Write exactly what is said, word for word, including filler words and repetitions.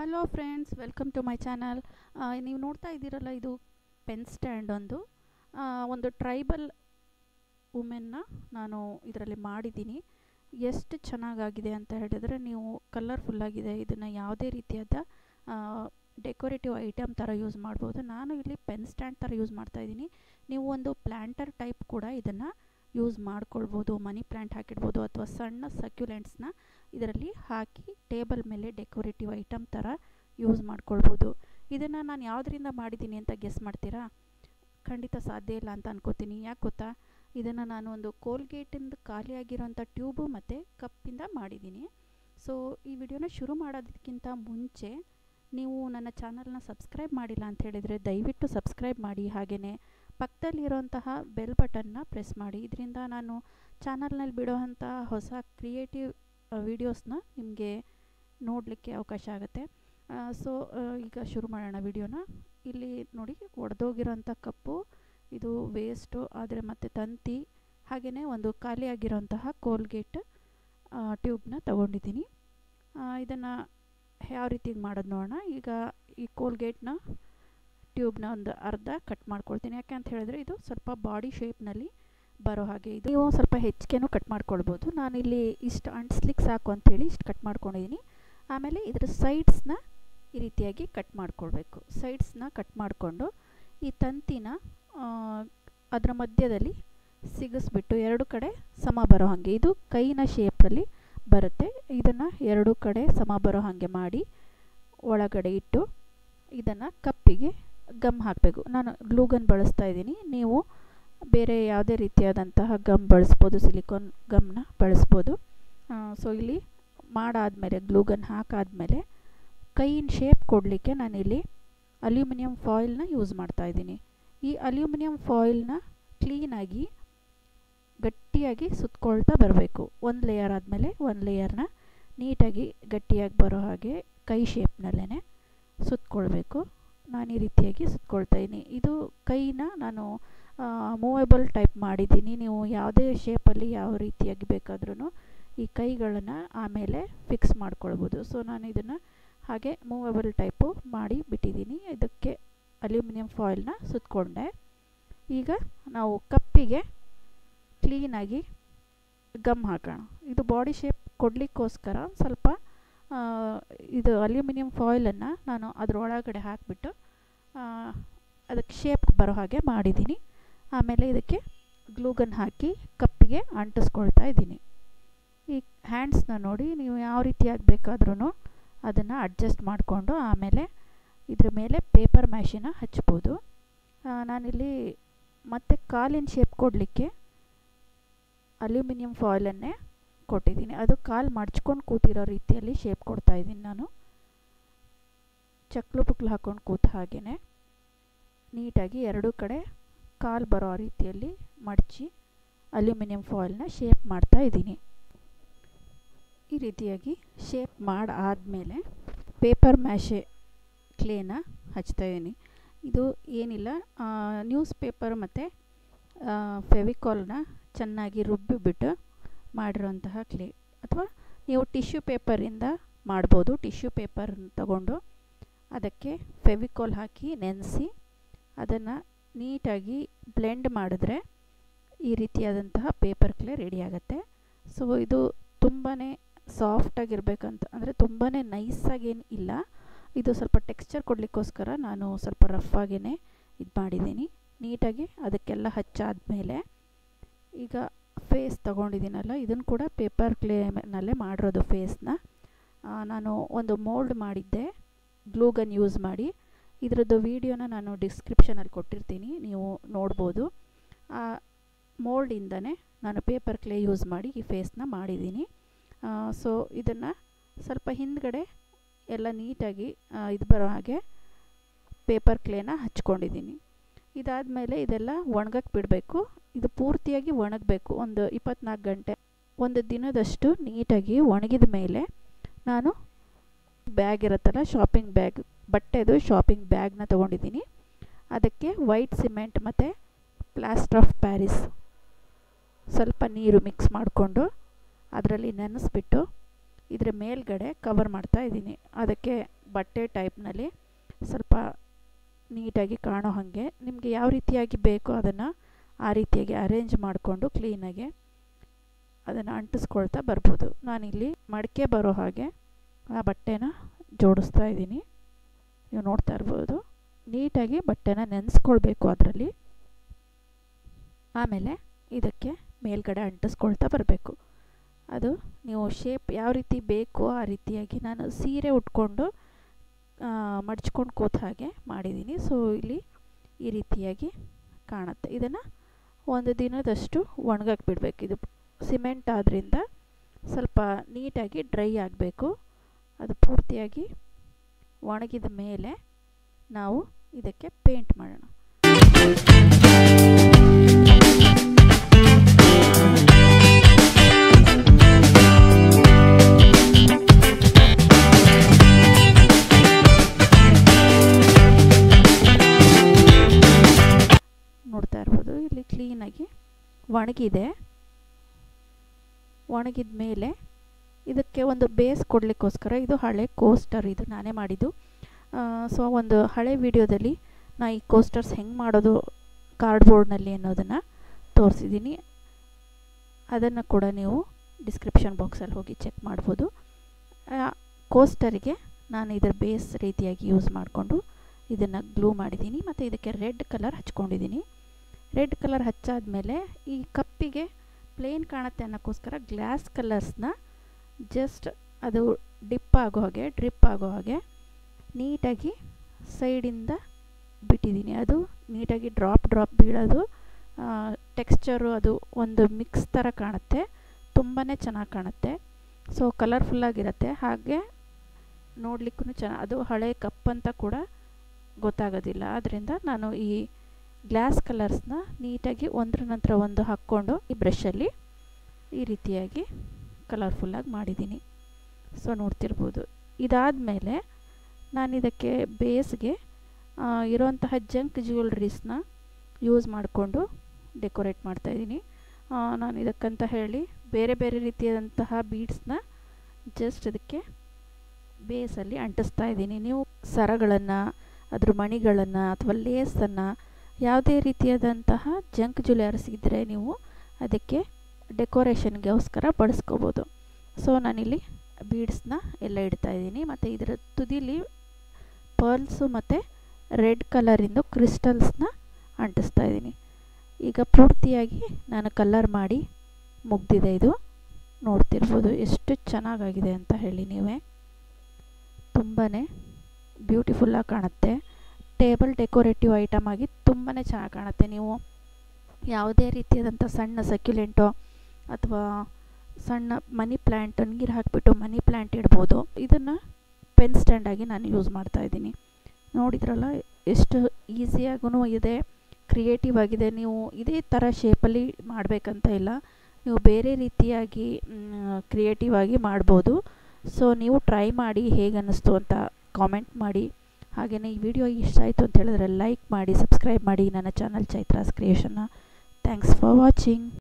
Hello friends, welcome to my channel. ನೀವು ನೋಡ್ತಾ ಇದ್ದೀರಲ್ಲ, ಇದು ಪೆನ್ ಸ್ಟ್ಯಾಂಡ್. ಒಂದು ಆ, ಒಂದು ಟ್ರೈಬಲ್ ವುಮೆನ್ನ ನಾನು ಇದರಲ್ಲಿ ಮಾಡಿದ್ದೀನಿ. ಎಷ್ಟು ಚೆನ್ನಾಗಾಗಿದೆ ಅಂತ ಹೇಳಿದರೆ, ನೀವು ಕಲರ್ಫುಲ್ಲಾಗಿದೆ. ಇದನ್ನು ಯಾವುದೇ ರೀತಿಯಾದ ಡೆಕೋರೇಟಿವ್ ಐಟಮ್ ಥರ ಯೂಸ್ ಮಾಡ್ಬೋದು. ನಾನು ಇಲ್ಲಿ ಪೆನ್ ಸ್ಟ್ಯಾಂಡ್ ಥರ ಯೂಸ್ ಮಾಡ್ತಾಯಿದ್ದೀನಿ. ನೀವು ಒಂದು ಪ್ಲ್ಯಾಂಟರ್ ಟೈಪ್ ಕೂಡ ಇದನ್ನು ಯೂಸ್ ಮಾಡ್ಕೊಳ್ಬೋದು. ಮನಿ ಪ್ಲ್ಯಾಂಟ್ ಹಾಕಿಡ್ಬೋದು, ಅಥವಾ ಸಣ್ಣ ಸಕ್ಯುಲೆಂಟ್ಸ್ನ ಇದರಲ್ಲಿ ಹಾಕಿ ಟೇಬಲ್ ಮೇಲೆ ಡೆಕೋರೇಟಿವ್ ಐಟಮ್ ಥರ ಯೂಸ್ ಮಾಡ್ಕೊಳ್ಬೋದು. ಇದನ್ನು ನಾನು ಯಾವುದರಿಂದ ಮಾಡಿದ್ದೀನಿ ಅಂತ ಗೆಸ್ ಮಾಡ್ತೀರಾ? ಖಂಡಿತ ಸಾಧ್ಯ ಇಲ್ಲ ಅಂತ ಅನ್ಕೋತೀನಿ. ಯಾಕೆ ಗೊತ್ತಾ? ಇದನ್ನು ನಾನು ಒಂದು ಕೋಲ್ಗೇಟಿಂದ ಖಾಲಿಯಾಗಿರೋಂಥ ಟ್ಯೂಬು ಮತ್ತು ಕಪ್ಪಿಂದ ಮಾಡಿದ್ದೀನಿ. ಸೊ ಈ ವಿಡಿಯೋನ ಶುರು ಮಾಡೋದಕ್ಕಿಂತ ಮುಂಚೆ ನೀವು ನನ್ನ ಚಾನಲ್ನ ಸಬ್ಸ್ಕ್ರೈಬ್ ಮಾಡಿಲ್ಲ ಅಂತ ಹೇಳಿದರೆ ದಯವಿಟ್ಟು ಸಬ್ಸ್ಕ್ರೈಬ್ ಮಾಡಿ. ಹಾಗೆಯೇ ಪಕ್ಕದಲ್ಲಿರೋಂತಹ ಬೆಲ್ ಬಟನ್ನ ಪ್ರೆಸ್ ಮಾಡಿ. ಇದರಿಂದ ನಾನು ಚಾನಲ್ನಲ್ಲಿ ಬಿಡೋವಂಥ ಹೊಸ ಕ್ರಿಯೇಟಿವ್ ವಿಡಿಯೋಸ್ನ ನಿಮಗೆ ನೋಡಲಿಕ್ಕೆ ಅವಕಾಶ ಆಗುತ್ತೆ. ಸೊ ಈಗ ಶುರು ಮಾಡೋಣ ವಿಡಿಯೋನ. ಇಲ್ಲಿ ನೋಡಿ, ಒಡೆದೋಗಿರೋಂಥ ಕಪ್ಪು, ಇದು ವೇಸ್ಟು ಆದರೆ ಮತ್ತು ತಂತಿ, ಹಾಗೆಯೇ ಒಂದು ಖಾಲಿಯಾಗಿರೋಂತಹ ಕೋಲ್ಗೇಟ್ ಟ್ಯೂಬ್ನ ತಗೊಂಡಿದ್ದೀನಿ. ಇದನ್ನು ಯಾವ ರೀತಿ ಮಾಡೋದು ನೋಡೋಣ. ಈಗ ಈ ಕೋಲ್ಗೇಟ್ನ ಟ್ಯೂಬ್ನ ಒಂದು ಅರ್ಧ ಕಟ್ ಮಾಡ್ಕೊಳ್ತೀನಿ. ಯಾಕೆ ಅಂತ ಹೇಳಿದ್ರೆ ಇದು ಸ್ವಲ್ಪ ಬಾಡಿ ಶೇಪ್ನಲ್ಲಿ ಬರೋ ಹಾಗೆ. ಇದು ನೀವು ಸ್ವಲ್ಪ ಹೆಚ್ಚಿಗೆನೂ ಕಟ್ ಮಾಡ್ಕೊಳ್ಬೋದು. ನಾನಿಲ್ಲಿ ಇಷ್ಟು ಅಂಟಿಸ್ಲಿಕ್ಕೆ ಸಾಕು ಅಂಥೇಳಿ ಇಷ್ಟು ಕಟ್ ಮಾಡ್ಕೊಂಡಿದ್ದೀನಿ. ಆಮೇಲೆ ಇದರ ಸೈಡ್ಸ್ನ ಈ ರೀತಿಯಾಗಿ ಕಟ್ ಮಾಡ್ಕೊಳ್ಬೇಕು. ಸೈಡ್ಸ್ನ ಕಟ್ ಮಾಡಿಕೊಂಡು ಈ ತಂತಿನ ಅದರ ಮಧ್ಯದಲ್ಲಿ ಸಿಗಿಸ್ಬಿಟ್ಟು ಎರಡು ಕಡೆ ಸಮ ಬರೋ ಹಾಗೆ, ಇದು ಕೈನ ಶೇಪಲ್ಲಿ ಬರುತ್ತೆ. ಇದನ್ನು ಎರಡು ಕಡೆ ಸಮ ಬರೋ ಹಾಗೆ ಮಾಡಿ ಒಳಗಡೆ ಇಟ್ಟು ಇದನ್ನು ಕಪ್ಪಿಗೆ ಗಮ್ ಹಾಕಬೇಕು. ನಾನು ಗ್ಲೂಗನ್ ಬಳಸ್ತಾ ಇದ್ದೀನಿ. ನೀವು ಬೇರೆ ಯಾವುದೇ ರೀತಿಯಾದಂತಹ ಗಮ್ ಬಳಸ್ಬೋದು, ಸಿಲಿಕಾನ್ ಗಮ್ನ ಬಳಸ್ಬೋದು. ಸೊ ಇಲ್ಲಿ ಮಾಡಾದಮೇಲೆ, ಗ್ಲೂಗನ್ ಹಾಕಾದಮೇಲೆ ಕೈಯಿನ ಶೇಪ್ ಕೊಡಲಿಕ್ಕೆ ನಾನಿಲ್ಲಿ ಅಲ್ಯೂಮಿನಿಯಂ ಫಾಯಿಲ್ನ ಯೂಸ್ ಮಾಡ್ತಾಯಿದ್ದೀನಿ. ಈ ಅಲ್ಯೂಮಿನಿಯಂ ಫಾಯಿಲ್ನ ಕ್ಲೀನಾಗಿ ಗಟ್ಟಿಯಾಗಿ ಸುತ್ಕೊಳ್ತಾ ಬರಬೇಕು. ಒಂದು ಲೇಯರ್ ಆದಮೇಲೆ ಒಂದು ಲೇಯರ್ನ ನೀಟಾಗಿ ಗಟ್ಟಿಯಾಗಿ ಬರೋ ಹಾಗೆ ಕೈ ಶೇಪ್ನಲ್ಲೇ ಸುತ್ಕೊಳ್ಬೇಕು. ನಾನು ಈ ರೀತಿಯಾಗಿ ಸುತ್ಕೊಳ್ತಾ ಇದ್ದೀನಿ. ಇದು ಕೈನ ನಾನು ಮೂವೇಬಲ್ ಟೈಪ್ ಮಾಡಿದ್ದೀನಿ. ನೀವು ಯಾವುದೇ ಶೇಪಲ್ಲಿ ಯಾವ ರೀತಿಯಾಗಿ ಬೇಕಾದ್ರೂ ಈ ಕೈಗಳನ್ನು ಆಮೇಲೆ ಫಿಕ್ಸ್ ಮಾಡ್ಕೊಳ್ಬೋದು. ಸೊ ನಾನು ಇದನ್ನು ಹಾಗೆ ಮೂವೇಬಲ್ ಟೈಪು ಮಾಡಿ ಬಿಟ್ಟಿದ್ದೀನಿ. ಇದಕ್ಕೆ ಅಲ್ಯೂಮಿನಿಯಂ ಫಾಯಿಲ್ನ ಸುತ್ಕೊಂಡೆ. ಈಗ ನಾವು ಕಪ್ಪಿಗೆ ಕ್ಲೀನಾಗಿ ಗಮ್ ಹಾಕೋಣ. ಇದು ಬಾಡಿ ಶೇಪ್ ಕೊಡಲಿಕ್ಕೋಸ್ಕರ ಸ್ವಲ್ಪ ಇದು ಅಲ್ಯೂಮಿನಿಯಂ ಫಾಯಿಲನ್ನು ನಾನು ಅದರೊಳಗಡೆ ಹಾಕಿಬಿಟ್ಟು ಅದಕ್ಕೆ ಶೇಪ್ ಬರೋ ಹಾಗೆ ಮಾಡಿದ್ದೀನಿ. ಆಮೇಲೆ ಇದಕ್ಕೆ ಗ್ಲೂಗನ್ ಹಾಕಿ ಕಪ್ಪಿಗೆ ಅಂಟಿಸ್ಕೊಳ್ತಾ ಇದ್ದೀನಿ. ಈ ಹ್ಯಾಂಡ್ಸ್ನ ನೋಡಿ, ನೀವು ಯಾವ ರೀತಿಯಾಗಿ ಬೇಕಾದ್ರೂ ಅದನ್ನು ಅಡ್ಜಸ್ಟ್ ಮಾಡಿಕೊಂಡು ಆಮೇಲೆ ಇದ್ರ ಮೇಲೆ ಪೇಪರ್ ಮ್ಯಾಶಿನ ಹಚ್ಬೋದು. ನಾನಿಲ್ಲಿ ಮತ್ತೆ ಕಾಲಿನ ಶೇಪ್ ಕೊಡಲಿಕ್ಕೆ ಅಲ್ಯೂಮಿನಿಯಂ ಫಾಯಿಲನ್ನೇ ಕೊಟ್ಟಿದ್ದೀನಿ. ಅದು ಕಾಲು ಮಡ್ಚ್ಕೊಂಡು ಕೂತಿರೋ ರೀತಿಯಲ್ಲಿ ಶೇಪ್ ಕೊಡ್ತಾಯಿದ್ದೀನಿ. ನಾನು ಚಕ್ಲು ಪುಕ್ಲು ಹಾಕ್ಕೊಂಡು ಕೂತ ಹಾಗೆಯೇ ನೀಟಾಗಿ ಎರಡೂ ಕಡೆ ಕಾಲು ಬರೋ ರೀತಿಯಲ್ಲಿ ಮಡಚಿ ಅಲ್ಯೂಮಿನಿಯಂ ಫಾಯಿಲ್ನ ಶೇಪ್ ಮಾಡ್ತಾ ಇದ್ದೀನಿ. ಈ ರೀತಿಯಾಗಿ ಶೇಪ್ ಮಾಡಾದಮೇಲೆ ಪೇಪರ್ ಮ್ಯಾಶೆ ಕ್ಲೇನ ಹಚ್ತಾಯಿದ್ದೀನಿ. ಇದು ಏನಿಲ್ಲ, ನ್ಯೂಸ್ ಪೇಪರ್ ಮತ್ತು ಫೆವಿಕಾಲ್ನ ಚೆನ್ನಾಗಿ ರುಬ್ಬಿಬಿಟ್ಟು ಮಾಡಿರೋಂತಹ ಕ್ಲೇ, ಅಥವಾ ನೀವು ಟಿಶ್ಯೂ ಪೇಪರಿಂದ ಮಾಡ್ಬೋದು. ಟಿಶ್ಯೂ ಪೇಪರ್ ತಗೊಂಡು ಅದಕ್ಕೆ ಫೆವಿಕಾಲ್ ಹಾಕಿ ನೆನೆಸಿ ಅದನ್ನು ನೀಟಾಗಿ ಬ್ಲೆಂಡ್ ಮಾಡಿದ್ರೆ ಈ ರೀತಿಯಾದಂತಹ ಪೇಪರ್ ಕ್ಲೇ ರೆಡಿ ಆಗುತ್ತೆ. ಸೊ ಇದು ತುಂಬಾ ಸಾಫ್ಟಾಗಿರ್ಬೇಕಂತ, ಅಂದರೆ ತುಂಬಾ ನೈಸಾಗೇನು ಇಲ್ಲ. ಇದು ಸ್ವಲ್ಪ ಟೆಕ್ಸ್ಚರ್ ಕೊಡಲಿಕ್ಕೋಸ್ಕರ ನಾನು ಸ್ವಲ್ಪ ರಫಾಗೇ ಇದು ಮಾಡಿದ್ದೀನಿ. ನೀಟಾಗಿ ಅದಕ್ಕೆಲ್ಲ ಹಚ್ಚಾದಮೇಲೆ ಈಗ ಫೇಸ್ ತೊಗೊಂಡಿದ್ದೀನಲ್ಲ, ಇದನ್ನು ಕೂಡ ಪೇಪರ್ ಕ್ಲೇನಲ್ಲೇ ಮಾಡಿರೋದು. ಫೇಸ್ನ ನಾನು ಒಂದು ಮೋಲ್ಡ್ ಮಾಡಿದ್ದೆ ಗ್ಲೂಗನ್ ಯೂಸ್ ಮಾಡಿ. ಇದರದ್ದು ವೀಡಿಯೋನ ನಾನು ಡಿಸ್ಕ್ರಿಪ್ಷನಲ್ಲಿ ಕೊಟ್ಟಿರ್ತೀನಿ, ನೀವು ನೋಡ್ಬೋದು. ಆ ಮೋಲ್ಡಿಂದನೇ ನಾನು ಪೇಪರ್ ಕ್ಲೇ ಯೂಸ್ ಮಾಡಿ ಈ ಫೇಸ್ನ ಮಾಡಿದ್ದೀನಿ. ಸೊ ಇದನ್ನು ಸ್ವಲ್ಪ ಹಿಂದ್ಗಡೆ ಎಲ್ಲ ನೀಟಾಗಿ ಇದು ಬರೋ ಹಾಗೆ ಪೇಪರ್ ಕ್ಲೇನ ಹಚ್ಕೊಂಡಿದ್ದೀನಿ. ಇದಾದಮೇಲೆ ಇದೆಲ್ಲ ಒಣಗಕ್ಕೆ ಬಿಡಬೇಕು. ಇದು ಪೂರ್ತಿಯಾಗಿ ಒಣಗಬೇಕು. ಒಂದು ಇಪ್ಪತ್ನಾಲ್ಕು ಗಂಟೆ, ಒಂದು ದಿನದಷ್ಟು ನೀಟಾಗಿ ಒಣಗಿದ ಮೇಲೆ ನಾನು ಬ್ಯಾಗ್ ಇರುತ್ತಲ್ಲ, ಶಾಪಿಂಗ್ ಬ್ಯಾಗ್, ಬಟ್ಟೆದು ಶಾಪಿಂಗ್ ಬ್ಯಾಗ್ನ ತೊಗೊಂಡಿದ್ದೀನಿ. ಅದಕ್ಕೆ ವೈಟ್ ಸಿಮೆಂಟ್ ಮತ್ತು ಪ್ಲಾಸ್ಟರ್ ಆಫ್ ಪ್ಯಾರಿಸ್ ಸ್ವಲ್ಪ ನೀರು ಮಿಕ್ಸ್ ಮಾಡಿಕೊಂಡು ಅದರಲ್ಲಿ ನೆನೆಸ್ಬಿಟ್ಟು ಇದರ ಮೇಲ್ಗಡೆ ಕವರ್ ಮಾಡ್ತಾ ಇದ್ದೀನಿ. ಅದಕ್ಕೆ ಬಟ್ಟೆ ಟೈಪ್ನಲ್ಲಿ ಸ್ವಲ್ಪ ನೀಟಾಗಿ ಕಾಣೋ ಹಾಗೆ ನಿಮಗೆ ಯಾವ ರೀತಿಯಾಗಿ ಬೇಕೋ ಅದನ್ನು ಆ ರೀತಿಯಾಗಿ ಅರೇಂಜ್ ಮಾಡಿಕೊಂಡು ಕ್ಲೀನಾಗಿ ಅದನ್ನು ಅಂಟಿಸ್ಕೊಳ್ತಾ ಬರ್ಬೋದು. ನಾನಿಲ್ಲಿ ಮಡಿಕೆ ಬರೋ ಹಾಗೆ ಆ ಬಟ್ಟೆನ ಜೋಡಿಸ್ತಾ ಇದ್ದೀನಿ. ನೀವು ನೋಡ್ತಾ ಇರ್ಬೋದು. ನೀಟಾಗಿ ಬಟ್ಟೆನ ನೆನೆಸ್ಕೊಳ್ಬೇಕು ಅದರಲ್ಲಿ. ಆಮೇಲೆ ಇದಕ್ಕೆ ಮೇಲ್ಗಡೆ ಅಂಟಿಸ್ಕೊಳ್ತಾ ಬರಬೇಕು. ಅದು ನೀವು ಶೇಪ್ ಯಾವ ರೀತಿ ಬೇಕೋ ಆ ರೀತಿಯಾಗಿ ನಾನು ಸೀರೆ ಉಟ್ಕೊಂಡು ಮಡ್ಚ್ಕೊಂಡು ಕೂತ ಹಾಗೆ ಮಾಡಿದ್ದೀನಿ. ಸೊ ಇಲ್ಲಿ ಈ ರೀತಿಯಾಗಿ ಕಾಣುತ್ತೆ. ಇದನ್ನು ಒಂದು ದಿನದಷ್ಟು ಒಣಗಕ್ಕೆ ಬಿಡಬೇಕು. ಇದು ಸಿಮೆಂಟ್ ಆದ್ದರಿಂದ ಸ್ವಲ್ಪ ನೀಟಾಗಿ ಡ್ರೈ ಆಗಬೇಕು. ಅದು ಪೂರ್ತಿಯಾಗಿ ಒಣಗಿದ ಮೇಲೆ ನಾವು ಇದಕ್ಕೆ ಪೇಂಟ್ ಮಾಡೋಣ. ನೋಡ್ತಾ ಇರ್ಬೋದು ಇಲ್ಲಿ ಕ್ಲೀನಾಗಿ ಒಣಗಿದೆ. ಒಣಗಿದ ಮೇಲೆ ಇದಕ್ಕೆ ಒಂದು ಬೇಸ್ ಕೊಡಲಿಕ್ಕೋಸ್ಕರ ಇದು ಹಳೆ ಕೋಸ್ಟರ್, ಇದು ನಾನೇ ಮಾಡಿದ್ದು. ಸೊ ಒಂದು ಹಳೆ ವಿಡಿಯೋದಲ್ಲಿ ನಾ ಈ ಕೋಸ್ಟರ್ಸ್ ಹೆಂಗೆ ಮಾಡೋದು ಕಾರ್ಡ್ಬೋರ್ಡ್ನಲ್ಲಿ ಅನ್ನೋದನ್ನು ತೋರಿಸಿದ್ದೀನಿ. ಅದನ್ನು ಕೂಡ ನೀವು ಡಿಸ್ಕ್ರಿಪ್ಷನ್ ಬಾಕ್ಸಲ್ಲಿ ಹೋಗಿ ಚೆಕ್ ಮಾಡ್ಬೋದು. ಕೋಸ್ಟರಿಗೆ ನಾನು ಇದರ ಬೇಸ್ ರೀತಿಯಾಗಿ ಯೂಸ್ ಮಾಡಿಕೊಂಡು ಇದನ್ನು ಗ್ಲೂ ಮಾಡಿದ್ದೀನಿ. ಮತ್ತು ಇದಕ್ಕೆ ರೆಡ್ ಕಲರ್ ಹಚ್ಕೊಂಡಿದ್ದೀನಿ. ರೆಡ್ ಕಲರ್ ಹಚ್ಚಾದಮೇಲೆ ಈ ಕಪ್ಪಿಗೆ ಪ್ಲೇನ್ ಕಾಣುತ್ತೆ ಅನ್ನೋಕ್ಕೋಸ್ಕರ ಗ್ಲಾಸ್ ಕಲರ್ಸ್ನ ಜಸ್ಟ್ ಅದು ಡಿಪ್ ಆಗೋ ಹಾಗೆ ಡ್ರಿಪ್ ಆಗೋ ಹಾಗೆ ನೀಟಾಗಿ ಸೈಡಿಂದ ಬಿಟ್ಟಿದ್ದೀನಿ. ಅದು ನೀಟಾಗಿ ಡ್ರಾಪ್ ಡ್ರಾಪ್ ಬೀಳೋದು, ಟೆಕ್ಸ್ಚರು ಅದು ಒಂದು ಮಿಕ್ಸ್ ಥರ ಕಾಣುತ್ತೆ. ತುಂಬಾ ಚೆನ್ನಾಗಿ ಕಾಣುತ್ತೆ. ಸೊ ಕಲರ್ಫುಲ್ಲಾಗಿರುತ್ತೆ. ಹಾಗೆ ನೋಡಲಿಕ್ಕೂ ಚೆನ್ನಾಗಿ, ಅದು ಹಳೆ ಕಪ್ ಅಂತ ಕೂಡ ಗೊತ್ತಾಗೋದಿಲ್ಲ. ಆದ್ದರಿಂದ ನಾನು ಈ ಗ್ಲಾಸ್ ಕಲರ್ಸ್ನ ನೀಟಾಗಿ ಒಂದರ ನಂತರ ಒಂದು ಹಾಕ್ಕೊಂಡು ಈ ಬ್ರಷಲ್ಲಿ ಈ ರೀತಿಯಾಗಿ ಕಲರ್ಫುಲ್ಲಾಗಿ ಮಾಡಿದ್ದೀನಿ. ಸೊ ನೋಡ್ತಿರ್ಬೋದು. ಇದಾದಮೇಲೆ ನಾನು ಇದಕ್ಕೆ ಬೇಸ್ಗೆ ಇರೋಂತಹ ಜಂಕ್ ಜ್ಯುವೆಲ್ರೀಸ್ನ ಯೂಸ್ ಮಾಡಿಕೊಂಡು ಡೆಕೋರೇಟ್ ಮಾಡ್ತಾಯಿದ್ದೀನಿ. ನಾನು ಇದಕ್ಕಂತ ಹೇಳಿ ಬೇರೆ ಬೇರೆ ರೀತಿಯಾದಂತಹ ಬೀಡ್ಸ್ನ ಜಸ್ಟ್ ಇದಕ್ಕೆ ಬೇಸಲ್ಲಿ ಅಂಟಿಸ್ತಾ ಇದ್ದೀನಿ. ನೀವು ಸರಗಳನ್ನು, ಅದ್ರ ಮಣಿಗಳನ್ನು ಅಥವಾ ಲೇಸನ್ನು ಯಾವುದೇ ರೀತಿಯಾದಂತಹ ಜಂಕ್ ಜ್ಯುವೆಲರ್ಸ್ ಇದ್ದರೆ ನೀವು ಅದಕ್ಕೆ ಡೆಕೋರೇಷನ್ಗೋಸ್ಕರ ಬಳಸ್ಕೋಬೋದು. ಸೊ ನಾನಿಲ್ಲಿ ಬೀಡ್ಸ್ನ ಎಲ್ಲ ಇಡ್ತಾಯಿದ್ದೀನಿ. ಮತ್ತು ಇದರ ತುದಿಲಿ ಪರ್ಲ್ಸು ಮತ್ತು ರೆಡ್ ಕಲರಿಂದು ಕ್ರಿಸ್ಟಲ್ಸ್ನ ಅಂಟಿಸ್ತಾ ಇದ್ದೀನಿ. ಈಗ ಪೂರ್ತಿಯಾಗಿ ನಾನು ಕಲರ್ ಮಾಡಿ ಮುಗ್ದಿದೆ. ಇದು ನೋಡ್ತಿರ್ಬೋದು ಎಷ್ಟು ಚೆನ್ನಾಗಾಗಿದೆ ಅಂತ ಹೇಳಿ ನೀವೇ. ತುಂಬಾ ಬ್ಯೂಟಿಫುಲ್ಲಾಗಿ ಕಾಣುತ್ತೆ. ಟೇಬಲ್ ಡೆಕೋರೇಟಿವ್ ಐಟಮ್ ಆಗಿ ತುಂಬಾ ಚೆನ್ನಾಗಿ ಕಾಣುತ್ತೆ. ನೀವು ಯಾವುದೇ ರೀತಿಯಾದಂಥ ಸಣ್ಣ ಸಕ್ಯುಲೆಂಟೋ ಅಥವಾ ಸಣ್ಣ ಮನಿ ಪ್ಲ್ಯಾಂಟ್ ನೀರು ಹಾಕಿಬಿಟ್ಟು ಮನಿ ಪ್ಲ್ಯಾಂಟ್ ಇಡ್ಬೋದು. ಇದನ್ನು ಪೆನ್ ಸ್ಟ್ಯಾಂಡಾಗಿ ನಾನು ಯೂಸ್ ಮಾಡ್ತಾಯಿದ್ದೀನಿ. ನೋಡಿದ್ರಲ್ಲ ಎಷ್ಟು ಈಸಿಯಾಗೂ ಇದೆ, ಕ್ರಿಯೇಟಿವ್ ಆಗಿದೆ. ನೀವು ಇದೇ ಥರ ಶೇಪಲ್ಲಿ ಮಾಡಬೇಕಂತ ಇಲ್ಲ, ನೀವು ಬೇರೆ ರೀತಿಯಾಗಿ ಕ್ರಿಯೇಟಿವ್ ಆಗಿ ಮಾಡ್ಬೋದು. ಸೊ ನೀವು ಟ್ರೈ ಮಾಡಿ ಹೇಗೆ ಅನ್ನಿಸ್ತು ಅಂತ ಕಾಮೆಂಟ್ ಮಾಡಿ. ಹಾಗೆಯೇ ಈ ವಿಡಿಯೋ ಇಷ್ಟ ಆಯಿತು ಅಂತ ಹೇಳಿದ್ರೆ ಲೈಕ್ ಮಾಡಿ, ಸಬ್ಸ್ಕ್ರೈಬ್ ಮಾಡಿ ನನ್ನ ಚಾನಲ್ ಚೈತ್ರಾಸ್ ಕ್ರಿಯೇಷನ್ನ. Thanks for watching.